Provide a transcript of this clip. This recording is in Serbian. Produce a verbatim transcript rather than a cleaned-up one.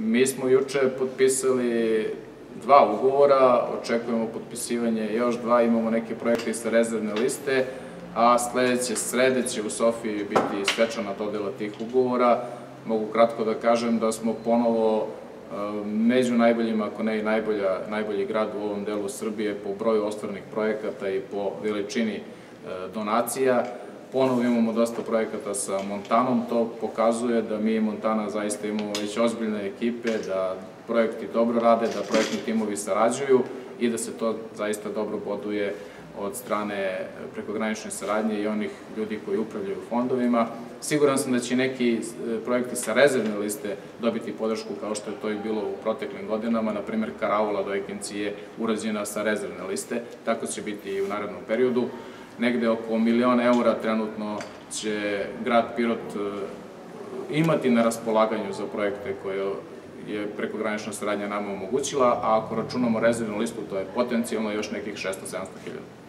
Mi smo juče potpisali dva ugovora, očekujemo potpisivanje još dva, imamo neke projekte sa rezervne liste, a sledeće srede će u Sofiji biti svečana dodela tih ugovora. Mogu kratko da kažem da smo ponovo među najboljima, ako ne i najbolji grad u ovom delu Srbije po broju ostvarenih projekata i po veličini donacija. Ponovo imamo dosta projekata sa Montanom, to pokazuje da mi i Montana zaista imamo već ozbiljne ekipe, da projekti dobro rade, da projektni timovi sarađuju i da se to zaista dobro boduje od strane prekogranične saradnje i onih ljudi koji upravljaju fondovima. Siguran sam da će neki projekti sa rezervne liste dobiti podršku kao što je to i bilo u proteklim godinama. Na primjer, Karaula do Ekinci je urađena sa rezervne liste, tako će biti i u narednom periodu. Negde oko milion eura trenutno će grad Pirot imati na raspolaganju za projekte koje je prekogranična saradnja nama omogućila, a ako računamo rezervnu listu, to je potencijalno još nekih šesto do sedamsto hiljada.